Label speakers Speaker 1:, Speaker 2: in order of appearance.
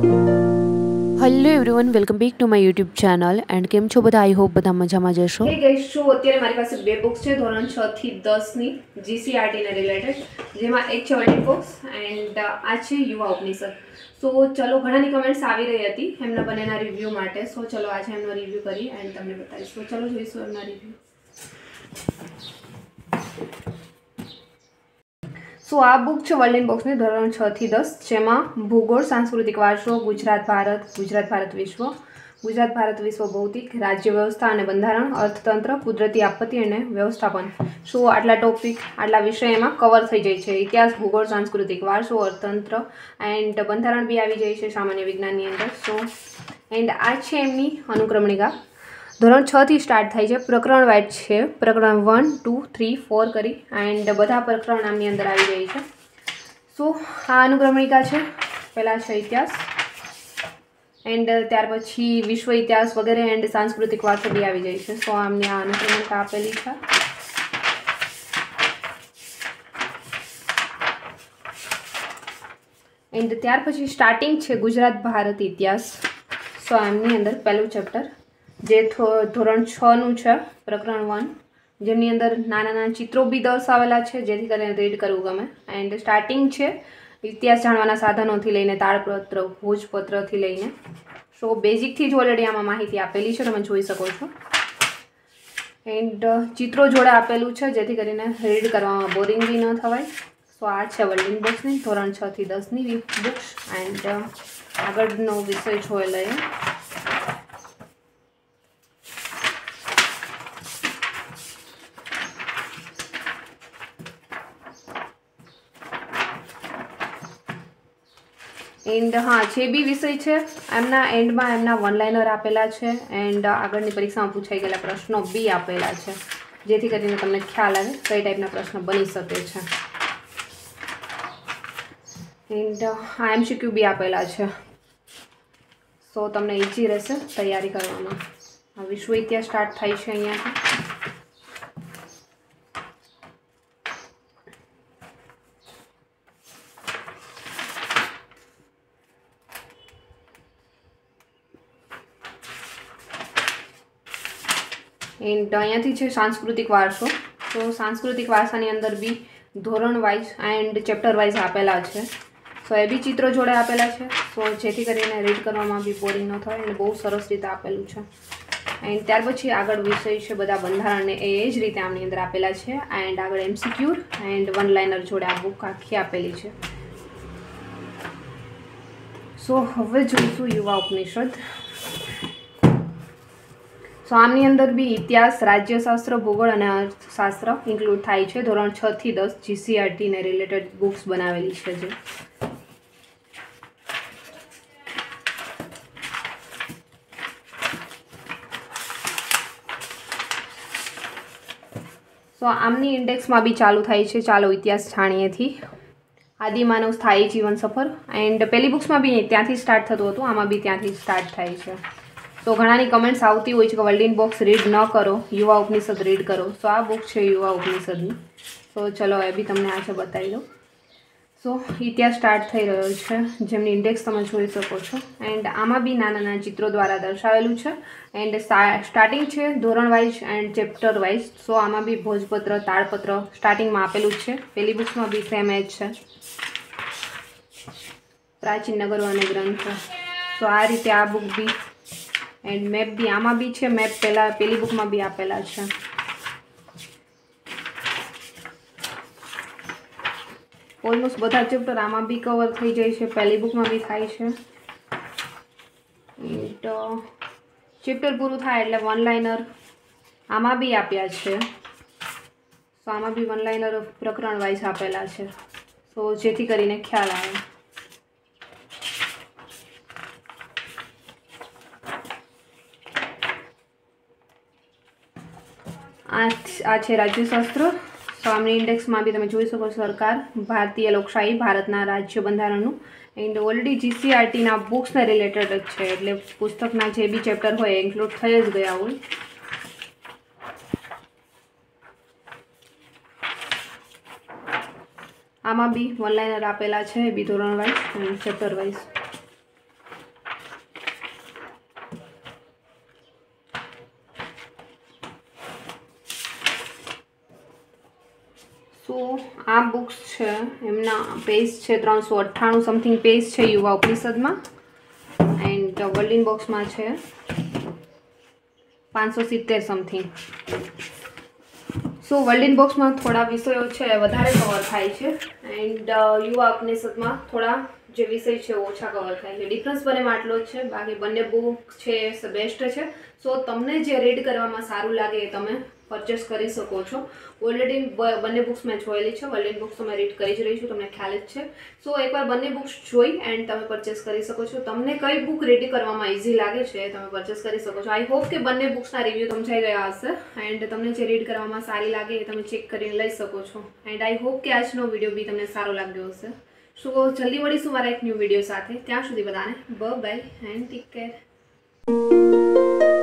Speaker 1: Hello everyone, welcome back to my YouTube channel and કેમ છો બધા? આઈ હોપ બધા મજામાં જ હશો.
Speaker 2: હે ગાઈસ, શું અત્યારે મારી પાસે બે બુક્સ છે ધોરણ 6 થી 10 ની જીસીઆરટી ને રિલેટેડ, જેમાં એક છે વર્લ્ડ બુક્સ એન્ડ આ છે યુવા ઉપનિષદ. સો ચલો, ઘણાની કમેન્ટ્સ આવી રહી હતી એમના બંનેના રિવ્યૂ માટે. સો ચલો આજે એમનો રિવ્યૂ કરી એન્ડ તમને બતાવીશ. તો ચલો જોઈશું એમના રિવ્યૂ. સો આ બુક છે વર્લ્ડ બુક્સની ધોરણ 6 થી 10, જેમાં ભૂગોળ, સાંસ્કૃતિક વારસો, ગુજરાત ભારત વિશ્વ, ગુજરાત ભારત વિશ્વ ભૌતિક, રાજ્ય વ્યવસ્થા અને બંધારણ, અર્થતંત્ર, કુદરતી આપત્તિ અને વ્યવસ્થાપન. સો આટલા ટોપિક, આટલા વિષય એમાં કવર થઈ જાય છે. ઇતિહાસ, ભૂગોળ, સાંસ્કૃતિક વારસો, અર્થતંત્ર એન્ડ બંધારણ બી આવી જાય છે સામાન્ય વિજ્ઞાનની અંદર. સો એન્ડ આ છે એમની અનુક્રમણિકા. ધોરણ 6 થી સ્ટાર્ટ થાય છે. પ્રકરણ વાઇઝ છે, પ્રકરણ 1, 2, 3, 4 કરી એન્ડ બધા પ્રકરણ આમની અંદર આવી જાય છે. સો આ અનુક્રમણિકા છે. પહેલાં છે ઇતિહાસ એન્ડ ત્યાર પછી વિશ્વ ઇતિહાસ વગેરે એન્ડ સાંસ્કૃતિક વારસો બી આવી જાય છે. સો આમની આ અનુક્રમણિકા આપેલી છે. એન્ડ ત્યાર પછી સ્ટાર્ટિંગ છે ગુજરાત ભારત ઇતિહાસ. સો એમની અંદર પહેલું ચેપ્ટર જે ધોરણ 6નું છે, પ્રકરણ 1, જેમની અંદર નાના નાના ચિત્રો બી દર્શાવેલા છે જેથી કરીને રીડ કરવું ગમે. એન્ડ સ્ટાર્ટિંગ છે ઇતિહાસ જાણવાના સાધનોથી લઈને તાળપત્ર, ભોજપત્રથી લઈને. સો બેઝિકથી જ ઓલરેડી આમાં માહિતી આપેલી છે, તમે જોઈ શકો છો. એન્ડ ચિત્રો જોડે આપેલું છે જેથી કરીને રીડ કરવામાં બોરિંગ બી ન થવાય. સો આ છે વર્લ્ડ બુક્સની ધોરણ 6 થી 10ની બુક્સ. એન્ડ આગળનો વિષય જોઈ લઈએ. એન્ડ હા, જે બી વિષય છે એમના એન્ડમાં એમના વન લાઇનર આપેલા છે એન્ડ આગળની પરીક્ષામાં પૂછાઈ ગયેલા પ્રશ્નો બી આપેલા છે જેથી કરીને તમને ખ્યાલ આવે કઈ ટાઈપના પ્રશ્ન બની શકે છે. એન્ડ આ એમસીક્યુ બી આપેલા છે. સો તમને ઇઝી રહેશે તૈયારી કરવામાં. વિશ્વ ઇતિહાસ સ્ટાર્ટ થાય છે અહીંયાથી. એન્ડ અહીંયાથી છે સાંસ્કૃતિક વારસો. તો સાંસ્કૃતિક વારસાની અંદર બી ધોરણ વાઇઝ એન્ડ ચેપ્ટર વાઇઝ આપેલા છે. સો એ બી ચિત્રો જોડે આપેલા છે. સો જેથી કરીને રીડ કરવામાં બી બોરિંગ ન થાય અને બહુ સરસ રીતે આપેલું છે. એન્ડ ત્યાર પછી આગળ વિષય છે બધા બંધારણને એ જ રીતે આમની અંદર આપેલા છે. એન્ડ આગળ એમસીક્યુ એન્ડ વન લાઇનર જોડે આ બુક આખી આપેલી છે. સો હવે જોઈશું યુવા ઉપનિષદ. સો આમની અંદર બી ઇતિહાસ, રાજ્યશાસ્ત્ર, ભૂગોળ અને અર્થશાસ્ત્ર ઇન્ક્લુડ થાય છે. ધોરણ 6 થી 10 જીસીઆરટીને રિલેટેડ બુક્સ બનાવેલી છે જે. સો આમની ઇન્ડેક્સમાં બી ચાલુ થાય છે ચાલો ઇતિહાસ જાણીએથી. આદિમાનવ સ્થાયી જીવન સફર. એન્ડ પહેલી બુક્સમાં બી ત્યાંથી સ્ટાર્ટ થતું હતું, આમાં બી ત્યાંથી સ્ટાર્ટ થાય છે. તો ઘણાની કમેન્ટ્સ આવતી હોય છે કે વર્લ્ડ બુક્સ રીડ ન કરો, યુવા ઉપનિષદ રીડ કરો. સો આ બુક છે યુવા ઉપનિષદની. તો ચલો એ બી તમને આજે બતાવી દઉં. સો ઇતિહાસ સ્ટાર્ટ થઈ રહ્યો છે, જેમની ઇન્ડેક્સ તમે જોઈ શકો છો. એન્ડ આમાં બી નાના નાના ચિત્રો દ્વારા દર્શાવેલું છે. એન્ડ સ્ટાર્ટિંગ છે ધોરણ wise and chapter wise. So આમાં બી ભોજપત્ર, તાળપત્ર સ્ટાર્ટિંગમાં આપેલું જ છે. પહેલી બુક્સમાં બી સેમ એ જ છે. પ્રાચીન નગરો અને ગ્રંથો. તો આ રીતે આ બુક બી એન્ડ મેપ બી આમાં બી છે. મેપ પહેલી બુકમાં બી આપેલા છે. ઓલમોસ્ટ બધા ચેપ્ટર આમાં બી કવર થઈ જાય છે, પહેલી બુકમાં બી થાય છે. તો ચેપ્ટર પૂરું થાય એટલે વન લાઇનર આમાં બી આપ્યા છે. તો આમાં બી વન લાઇનર પ્રકરણ વાઇઝ આપેલા છે. તો જેથી કરીને ખ્યાલ આવે. આ છે રાજ્યશાસ્ત્ર. તો આમની ઇન્ડેક્સમાં બી તમે જોઈ શકો છો સરકાર, ભારતીય લોકશાહી, ભારતના રાજ્ય બંધારણનું. એન્ડ ઓલરેડી જીસીઆરટીના બુક્સને રિલેટેડ જ છે એટલે પુસ્તકના જે બી ચેપ્ટર હોય એ ઇન્ક્લુડ થઈ જ ગયા હોય. આમાં બી વન લાઇનર આપેલા છે, બી ધોરણ વાઇઝ અને ચેપ્ટર વાઇઝ. આ બુક્સ છે એમના પેજ છે 398 સમથિંગ પેજ છે યુવા ઉપનિષદમાં, એન્ડ વર્લ્ડિન બોક્સમાં છે 570 સમથિંગ. સો વર્લ્ડિન બોક્સમાં થોડા વિષયો છે વધારે કવર થાય છે, એન્ડ યુવા ઉપનિષદમાં થોડા જે વિષય છે ઓછા કવર થાય છે. ડિફરન્સ બંને આટલો જ છે, બાકી બંને બુક છે બેસ્ટ છે. સો તમને જે રીડ કરવામાં સારું લાગે એ તમે પરચેસ કરી શકો છો. ઓલરેડી બંને બુક્સ મેં જોયેલી છે, વર્લ્ડિન બુક્સ તો મેં રીડ કરી જ રહી છું, તમને ખ્યાલ જ છે. સો એકવાર બંને બુક્સ જોઈ એન્ડ તમે પરચેસ કરી શકો છો. તમને કઈ બુક રીડ કરવામાં ઇઝી લાગે છે તમે પરચેસ કરી શકો છો. આઈ હોપ કે બંને બુક્સના રિવ્યૂ સમજાઈ ગયા હશે, એન્ડ તમને જે રીડ કરવામાં સારી લાગે એ તમે ચેક કરીને લઈ શકો છો. એન્ડ આઈ હોપ કે આજનો વિડીયો બી તમને સારો લાગ્યો હશે. સો જલ્દી મળીશું મારા એક ન્યૂ વિડીયો સાથે. ત્યાં સુધી બધાને બાય એન્ડ ટેક કેર.